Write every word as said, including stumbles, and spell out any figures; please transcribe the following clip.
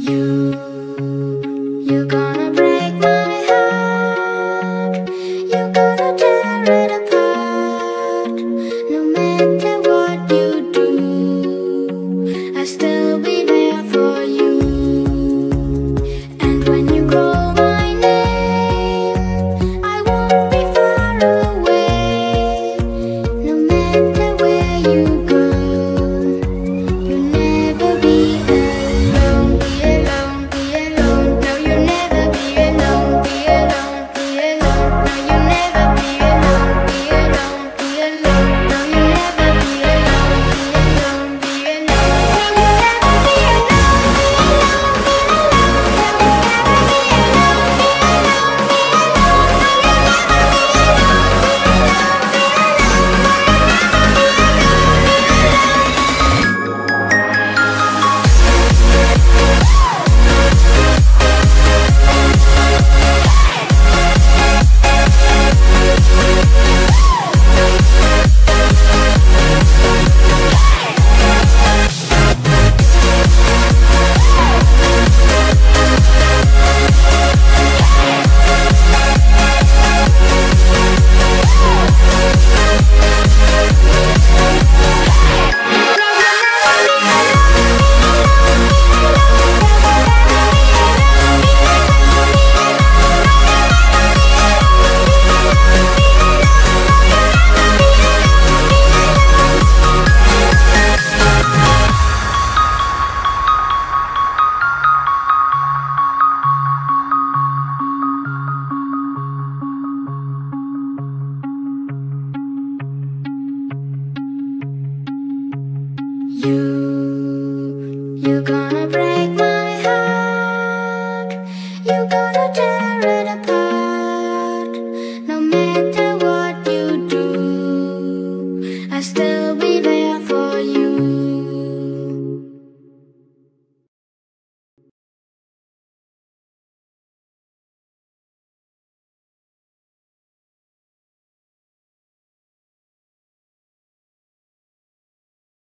You, you're gonna break my heart. You're gonna tear it apart. No matter what you do, I'll still be there for you. And when you call my name, I won't be far away. No matter where you go, you'll never be alone. Be alone, be alone. No, you'll never be alone. Be alone, be alone. No, you'll never be alone. Be alone, be alone. No, you'll never be alone. Be alone, be alone. No, you'll never be You, you're gonna break